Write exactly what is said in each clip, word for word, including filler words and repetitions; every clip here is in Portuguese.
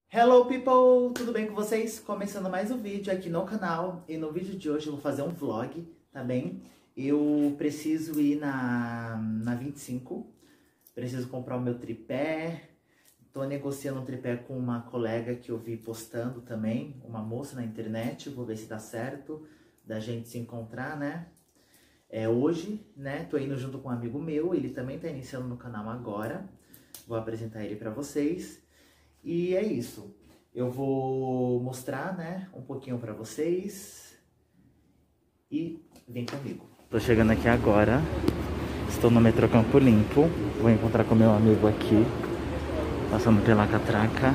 Hello people, tudo bem com vocês? Começando mais um vídeo aqui no canal. E no vídeo de hoje eu vou fazer um vlog, tá bem? Eu preciso ir na, na vinte e cinco, preciso comprar o meu tripé. Tô negociando um tripé com uma colega que eu vi postando também, uma moça na internet. Vou ver se dá certo da gente se encontrar, né? É hoje, né? Tô indo junto com um amigo meu, ele também tá iniciando no canal agora. Vou apresentar ele pra vocês. E é isso. Eu vou mostrar, né, um pouquinho pra vocês. E vem comigo. Tô chegando aqui agora. Estou no metrô Campo Limpo. Vou encontrar com meu amigo aqui, passando pela catraca.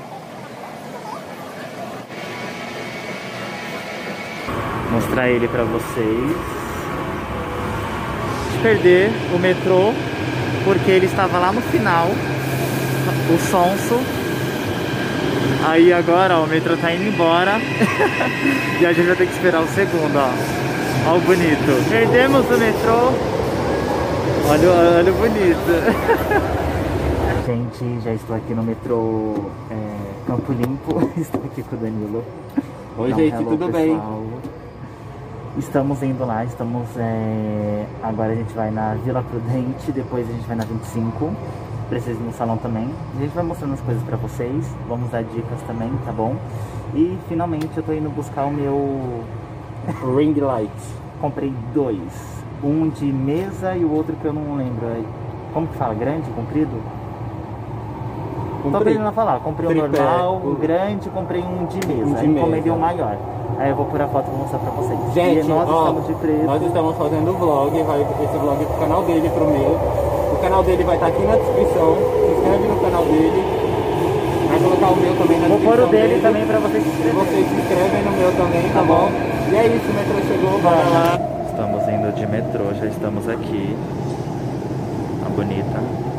Mostrar ele pra vocês. Perder o metrô porque ele estava lá no final, o sonso. Aí agora, ó, o metrô tá indo embora e a gente vai ter que esperar o segundo, ó. Ó o bonito. Perdemos o metrô. Olha, olha o bonito. Gente, já estou aqui no metrô é, Campo Limpo. Estou aqui com o Danilo. Oi, Então, gente, hello, tudo pessoal. bem? Estamos indo lá, estamos... É... Agora a gente vai na Vila Prudente, depois a gente vai na vinte e cinco. Preciso ir no salão também. A gente vai mostrando as coisas pra vocês, vamos dar dicas também, tá bom? E finalmente eu tô indo buscar o meu... Ring light. Comprei dois. Um de mesa e o outro que eu não lembro. Como que fala? Grande? Comprido? Tô aprendendo a falar. Comprei um Tripé. normal, um grande, comprei um de mesa. Um de Aí encomendei mesa. um maior. Aí eu vou pôr a foto e vou mostrar pra vocês. Gente, e nós ó, estamos de preto. nós estamos fazendo o vlog, vai esse vlog pro canal dele, pro meu. O canal dele vai estar aqui na descrição. Se inscreve no canal dele. Vai colocar o meu também na Vou descrição. pôr o dele também pra vocês se inscreverem. Vocês se inscrevem no meu também, tá, Tá bom? bom. E é isso, o metrô chegou, bora lá. Estamos indo de metrô, já estamos aqui. A bonita.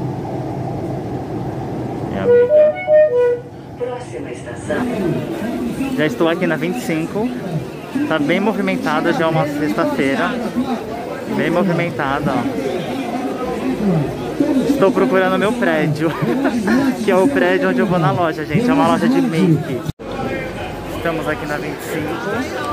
Minha amiga. Próxima estação. Já estou aqui na vinte e cinco. Tá bem movimentada, já é uma sexta-feira. Bem movimentada, ó. Estou procurando meu prédio. Que é o prédio onde eu vou na loja, gente. É uma loja de make. Estamos aqui na vinte e cinco.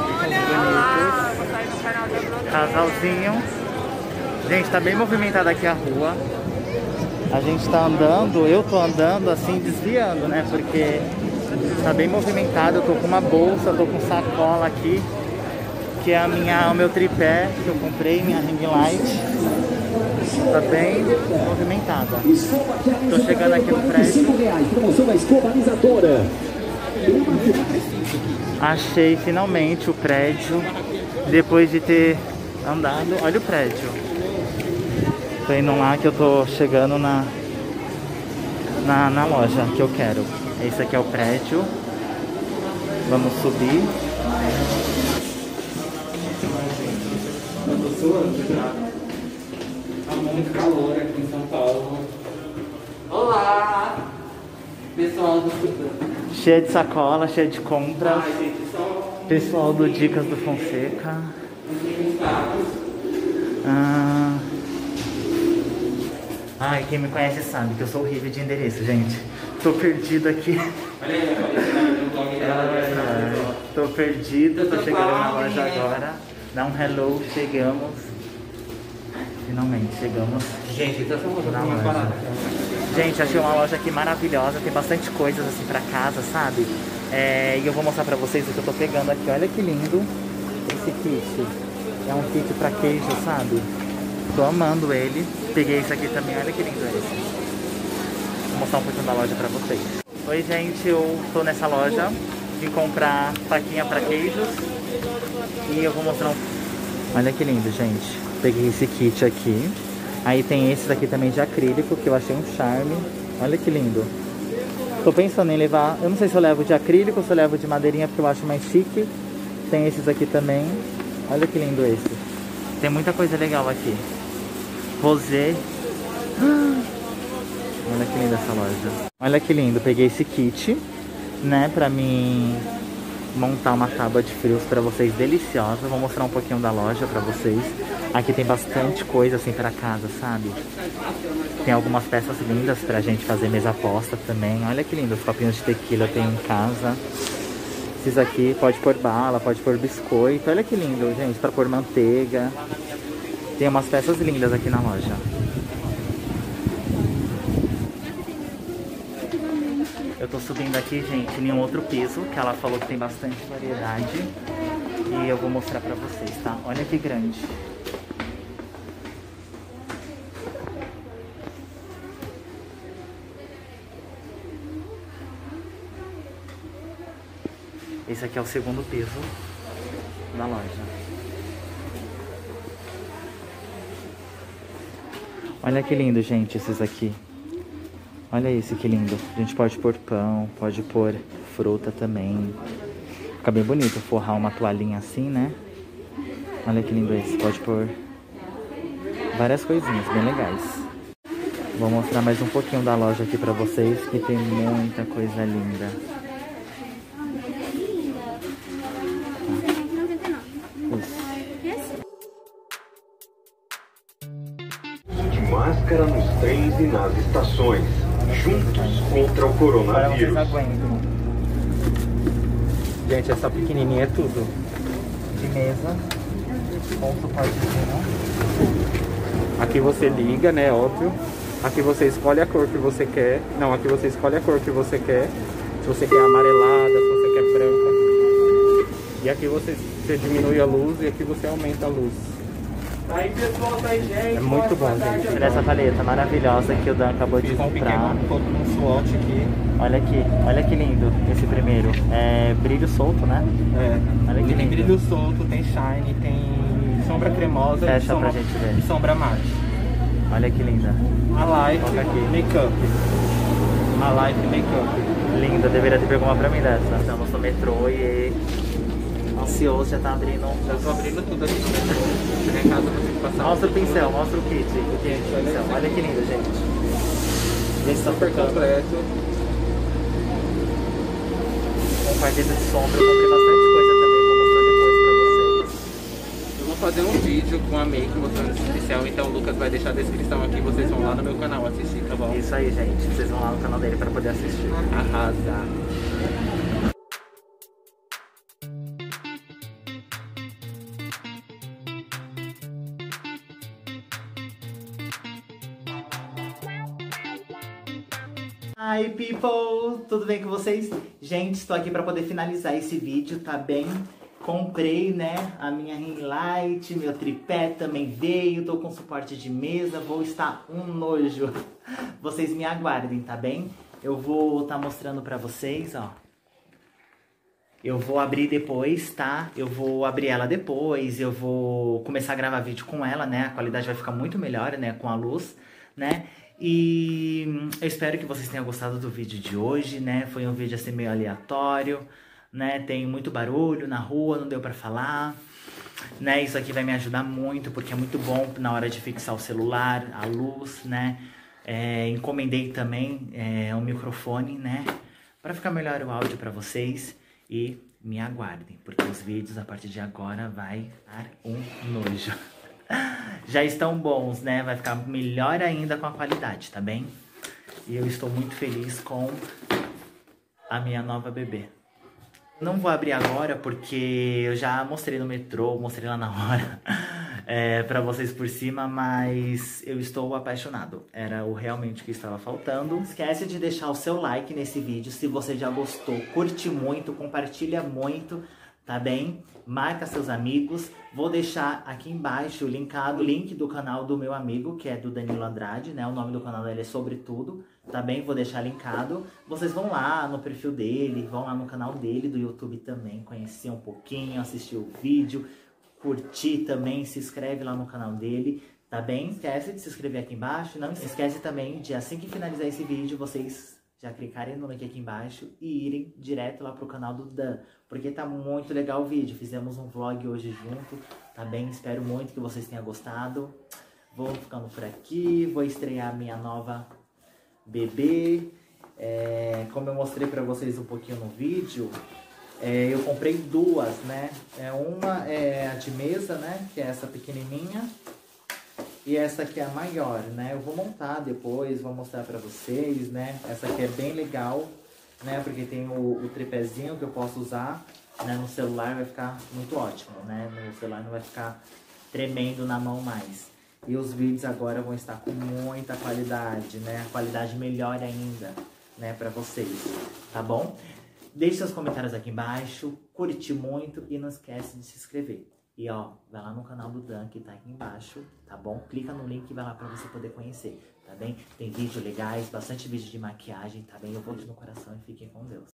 Bonitos. Casalzinho. Gente, tá bem movimentada aqui a rua. A gente tá andando, eu tô andando assim, desviando, né? Porque tá bem movimentado. Eu tô com uma bolsa, tô com sacola aqui, que é a minha, o meu tripé que eu comprei, minha ring light. Tá bem movimentada. Tô chegando aqui no prédio. Promoção da escova alisadora. Achei finalmente o prédio, depois de ter andado. Olha o prédio. Tô indo lá que eu tô chegando na, na, na loja que eu quero. Esse aqui é o prédio. Vamos subir. Eu tô suando já. Tá muito calor aqui em São Paulo. Olá! Pessoal do... Cheia de sacola, cheia de compras. Ai, gente, só... Pessoal do Dicas do Fonseca. Ah... Ai, quem me conhece sabe que eu sou horrível de endereço, gente. Tô perdido aqui. Olha aí, aparecendo no blog dela. Tô perdido, tô chegando na loja agora. Dá um hello, chegamos. Finalmente, chegamos. Gente, então são na umas loja. baratas. Gente, achei uma loja aqui maravilhosa, tem bastante coisas assim pra casa, sabe? É, e eu vou mostrar pra vocês o que eu tô pegando aqui. Olha que lindo esse kit. É um kit pra queijo, sabe? Tô amando ele. Peguei esse aqui também, olha que lindo esse. Vou mostrar um pouquinho da loja pra vocês. Oi, gente, eu tô nessa loja. Vim comprar faquinha pra queijos. E eu vou mostrar um... Olha que lindo, gente. Peguei esse kit aqui. Aí tem esse daqui também de acrílico, que eu achei um charme. Olha que lindo. Tô pensando em levar... Eu não sei se eu levo de acrílico ou se eu levo de madeirinha, porque eu acho mais chique. Tem esses aqui também. Olha que lindo esse. Tem muita coisa legal aqui. Rosé. Olha que linda essa loja. Olha que lindo. Peguei esse kit, né, pra mim montar uma tábua de frios pra vocês deliciosa. Vou mostrar um pouquinho da loja pra vocês. Aqui tem bastante coisa assim pra casa, sabe? Tem algumas peças lindas pra gente fazer mesa posta também. Olha que lindo, os copinhos de tequila eu tenho em casa. Esses aqui pode pôr bala, pode pôr biscoito. Olha que lindo, gente, pra pôr manteiga. Tem umas peças lindas aqui na loja. Eu tô subindo aqui, gente, em um outro piso, que ela falou que tem bastante variedade. E eu vou mostrar pra vocês, tá? Olha que grande. Esse aqui é o segundo piso da loja. Olha que lindo, gente, esses aqui. Olha esse que lindo. A gente pode pôr pão, pode pôr fruta também. Fica bem bonito forrar uma toalhinha assim, né? Olha que lindo esse. Pode pôr várias coisinhas bem legais. Vou mostrar mais um pouquinho da loja aqui pra vocês, que tem muita coisa linda. De máscara nos trens e nas estações. Juntos contra o coronavírus. Gente, essa pequenininha é tudo. De mesa, com suportezinho. Aqui você liga, né, óbvio. Aqui você escolhe a cor que você quer. Não, aqui você escolhe a cor que você quer. Se você quer amarelada, se você quer branca. E aqui você, você diminui a luz e aqui você aumenta a luz. Aí, pessoal, tá aí, gente. É muito bom, gente. Olha essa paleta maravilhosa que o Dan acabou de comprar. Um pouco no swatch aqui. Olha aqui, olha que lindo esse primeiro. É brilho solto, né? É. Olha que Tem lindo. brilho solto, tem shine, tem sombra cremosa. Fecha e sombra, pra gente ver. E sombra mate. Olha que linda. A Life Coloca aqui. Makeup. A Life Makeup. Linda, deveria ter pegado uma pra mim dessa. Estamos no metrô e ansioso, já tá abrindo. Eu tô abrindo tudo aqui no metrô. Chegar em casa eu vou ter que passar. Mostra o pincel, mostra o kit. O kit de pincel. Olha que lindo, gente. Esse tá Super completo. Com paleta de sombra, eu comprei bastante coisa também, vou mostrar depois pra vocês. Eu vou fazer um vídeo com a make mostrando esse especial, então o Lucas vai deixar a descrição aqui, vocês vão lá no meu canal assistir, tá bom? Isso aí, gente. Vocês vão lá no canal dele pra poder assistir. Arrasa! Hi people, tudo bem com vocês? Gente, estou aqui para poder finalizar esse vídeo, tá bem? Comprei, né, a minha ring light, meu tripé também veio, tô com suporte de mesa, vou estar um nojo. Vocês me aguardem, tá bem? Eu vou estar mostrando para vocês, ó. Eu vou abrir depois, tá? Eu vou abrir ela depois, eu vou começar a gravar vídeo com ela, né? A qualidade vai ficar muito melhor, né, com a luz, né? E eu espero que vocês tenham gostado do vídeo de hoje, né? Foi um vídeo assim meio aleatório, né? Tem muito barulho na rua, não deu pra falar, né? Isso aqui vai me ajudar muito, porque é muito bom na hora de fixar o celular, a luz, né? É, encomendei também é, um microfone, né? Pra ficar melhor o áudio pra vocês. E me aguardem, porque os vídeos a partir de agora vai dar um nojo. Já estão bons, né? Vai ficar melhor ainda com a qualidade, tá bem? E eu estou muito feliz com a minha nova bebê. Não vou abrir agora porque eu já mostrei no metrô, mostrei lá na hora é, pra vocês por cima, mas eu estou apaixonado. Era o realmente que estava faltando. Não esquece de deixar o seu like nesse vídeo se você já gostou. Curte muito, compartilha muito. Tá bem? Marca seus amigos. Vou deixar aqui embaixo linkado o link do canal do meu amigo, que é do Danilo Andrade, né? O nome do canal dele é Sobre Tudo, tá bem? Vou deixar linkado. Vocês vão lá no perfil dele, vão lá no canal dele do YouTube também, conhecer um pouquinho, assistir o vídeo, curtir também, se inscreve lá no canal dele, tá bem? Não esquece de se inscrever aqui embaixo. Não esquece também de, assim que finalizar esse vídeo, vocês já clicarem no link aqui embaixo e irem direto lá pro canal do Dan, porque tá muito legal o vídeo. Fizemos um vlog hoje junto, tá bem? Espero muito que vocês tenham gostado. Vou ficando por aqui, vou estrear minha nova bebê. É, como eu mostrei pra vocês um pouquinho no vídeo, É, eu comprei duas, né? É, uma é a de mesa, né? Que é essa pequenininha. E essa aqui é a maior, né? Eu vou montar depois, vou mostrar pra vocês, né? Essa aqui é bem legal, né? Porque tem o, o tripézinho que eu posso usar, né? No celular vai ficar muito ótimo, né? No celular não vai ficar tremendo na mão mais. E os vídeos agora vão estar com muita qualidade, né? A qualidade melhor ainda, né? Pra vocês, tá bom? Deixe seus comentários aqui embaixo, curte muito e não esquece de se inscrever. E ó, vai lá no canal do Dan que tá aqui embaixo, tá bom? Clica no link e vai lá pra você poder conhecer, tá bem? Tem vídeos legais, bastante vídeo de maquiagem, tá bem? Eu vou no coração e fiquem com Deus.